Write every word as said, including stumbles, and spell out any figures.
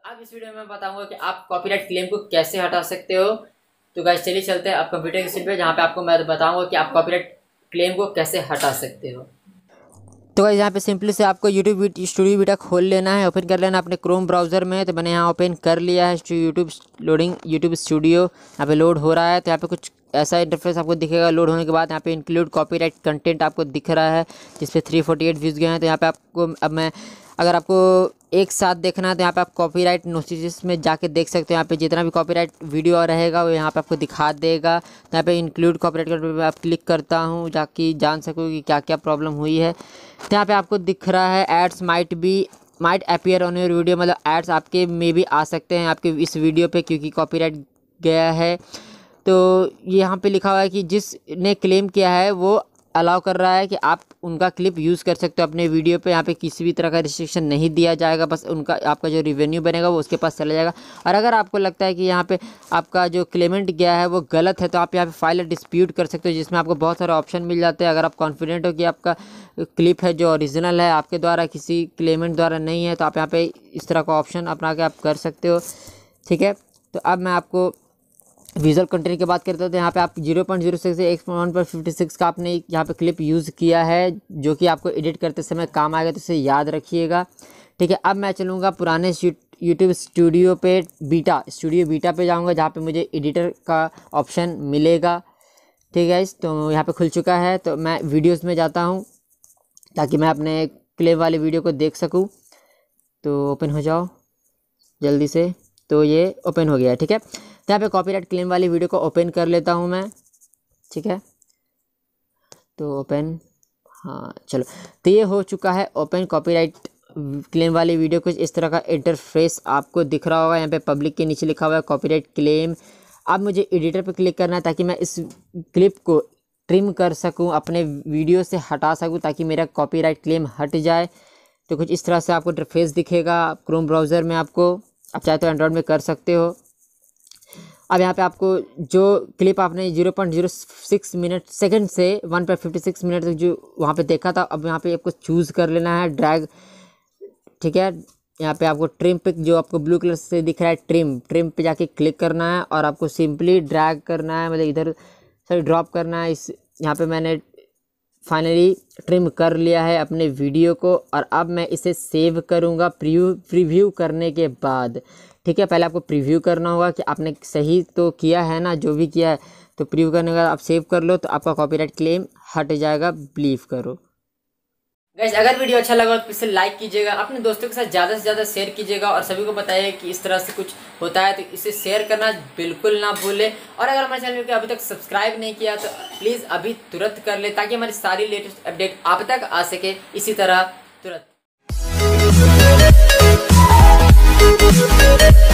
अब इस वीडियो में मैं बताऊंगा कि आप कॉपीराइट क्लेम को कैसे हटा सकते हो। तो गाइस चलिए चलते हैं अब कंप्यूटर की स्क्रीन पे, जहाँ पे आपको मैं बताऊंगा कि आप कॉपीराइट क्लेम को कैसे हटा सकते हो। तो गाइस यहाँ पे सिंपली से आपको यूट्यूब स्टूडियो बीटा खोल लेना है, ओपन कर लेना अपने क्रोम ब्राउज़र में। तो मैंने यहाँ ओपन कर लिया है यूट्यूब लोडिंग यूट्यूब स्टूडियो, यहाँ पे लोड हो रहा है। तो यहाँ पे कुछ ऐसा इंटरफेस आपको दिखेगा। लोड होने के बाद यहाँ पे इंक्लूड कॉपीराइट कंटेंट आपको दिख रहा है, जिस पे थ्री फोर्टी एट व्यूज़ गए हैं। तो यहाँ पे आपको अब मैं अगर आपको एक साथ देखना है तो यहाँ पे आप कॉपीराइट नोटिस में जाके देख सकते हो। यहाँ पे जितना भी कॉपीराइट वीडियो रहेगा वो यहाँ पे आपको दिखा देगा। तो यहाँ पे इंक्लूड कॉपीराइट पर आप क्लिक करता हूँ ताकि जान सकूँ कि क्या क्या प्रॉब्लम हुई है। तो यहाँ पे आपको दिख रहा है ads might be might appear on your video, मतलब एड्स आपके में भी आ सकते हैं आपके इस वीडियो पे क्योंकि कॉपीराइट गया है। तो यहाँ पे लिखा हुआ है कि जिसने क्लेम किया है वो अलाउ कर रहा है कि आप उनका क्लिप यूज़ कर सकते हो अपने वीडियो पे। यहाँ पे किसी भी तरह का रिस्ट्रिक्शन नहीं दिया जाएगा, बस उनका आपका जो रिवेन्यू बनेगा वो उसके पास चला जाएगा। और अगर आपको लगता है कि यहाँ पे आपका जो क्लेमेंट गया है वो गलत है तो आप यहाँ पे फाइल डिस्प्यूट कर सकते हो, जिसमें आपको बहुत सारे ऑप्शन मिल जाते हैं। अगर आप कॉन्फिडेंट हो कि आपका क्लिप है जो ओरिजिनल है, आपके द्वारा किसी क्लेमेंट द्वारा नहीं है, तो आप यहाँ पर इस तरह का ऑप्शन अपना के आप कर सकते हो। ठीक है, तो अब मैं आपको विजुअल कंटेंट की बात करते हैं। तो यहाँ पे आप जीरो पॉइंट जीरो सिक्स से एक पॉइंट फिफ्टी सिक्स का आपने यहाँ पे क्लिप यूज़ किया है, जो कि आपको एडिट करते समय काम आएगा, तो इसे याद रखिएगा। ठीक है, अब मैं चलूँगा पुराने यूट्यूब स्टूडियो पे बीटा स्टूडियो बीटा पे जाऊँगा, जहाँ पे मुझे एडिटर का ऑप्शन मिलेगा। ठीक है, तो यहाँ पे खुल चुका है। तो मैं वीडियोज़ में जाता हूँ ताकि मैं अपने क्लिप वाली वीडियो को देख सकूँ। तो ओपन हो जाओ जल्दी से। तो ये ओपन हो गया है। ठीक है, तो यहाँ पे कॉपीराइट क्लेम वाली वीडियो को ओपन कर लेता हूँ मैं। ठीक है, तो ओपन, हाँ चलो, तो ये हो चुका है ओपन कॉपीराइट क्लेम वाली वीडियो। कुछ इस तरह का इंटरफेस आपको दिख रहा होगा। यहाँ पे पब्लिक के नीचे लिखा हुआ है कॉपीराइट क्लेम। अब मुझे एडिटर पे क्लिक करना है ताकि मैं इस क्लिप को ट्रिम कर सकूँ, अपने वीडियो से हटा सकूँ, ताकि मेरा कॉपीराइट क्लेम हट जाए। तो कुछ इस तरह से आपको इंटरफेस दिखेगा क्रोम ब्राउज़र में। आपको आप चाहे तो एंड्रॉयड में कर सकते हो। अब यहाँ पे आपको जो क्लिप आपने zero point zero six minute second से one point fifty six minute तक जो वहाँ पे देखा था, अब यहाँ पे आपको चूज़ कर लेना है ड्रैग। ठीक है, यहाँ पे आपको ट्रिम पे जो आपको ब्लू कलर से दिख रहा है ट्रिम ट्रिम पे जाके क्लिक करना है और आपको सिंपली ड्रैग करना है, मतलब इधर सॉरी ड्रॉप करना है। इस यहाँ पे मैंने फाइनली ट्रिम कर लिया है अपने वीडियो को, और अब मैं इसे सेव करूँगा प्रीव्यू प्रीव्यू करने के बाद। ठीक है, पहले आपको प्रीव्यू करना होगा कि आपने सही तो किया है ना, जो भी किया है। तो प्रीव्यू करने के बाद आप सेव कर लो, तो आपका कॉपीराइट क्लेम हट जाएगा, बिलीव करो। गाइस अगर वीडियो अच्छा लगा तो इसे लाइक कीजिएगा, अपने दोस्तों के साथ ज़्यादा से ज़्यादा शेयर कीजिएगा, और सभी को बताइए कि इस तरह से कुछ होता है, तो इसे शेयर करना बिल्कुल ना भूलें। और अगर हमारे चैनल को अभी तक सब्सक्राइब नहीं किया तो प्लीज़ अभी तुरंत कर ले, ताकि हमारी सारी लेटेस्ट अपडेट आप तक आ सके इसी तरह तुरंत।